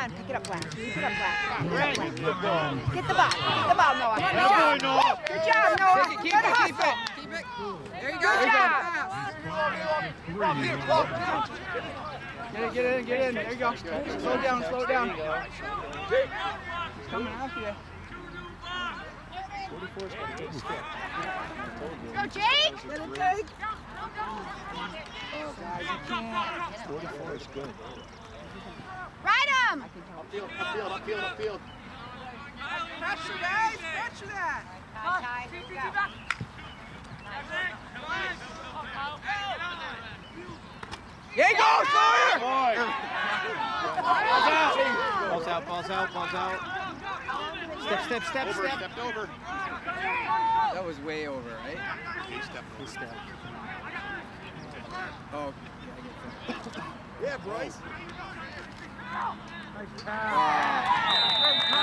on, pick it up, Black. Pick it up, Black. Great. Get the ball. Get the ball, Noah. Good Good boy, Noah. Good job, Noah. Keep Good it. hustle. Keep it. There you go. Good job. Get in. There you go. Slow it down. He's coming after you. 44 is going to get skipped. Go, Jake. Get it, Jake. Oh, guys, you can't. 44 is good. Ride him. Upfield. Pressure, guys. Pressure that. Here you go, Sawyer! Balls out. Step. Stepped over. That was way over, right? He stepped. Oh, yeah, I get that. Yeah, Bryce. Nice pass.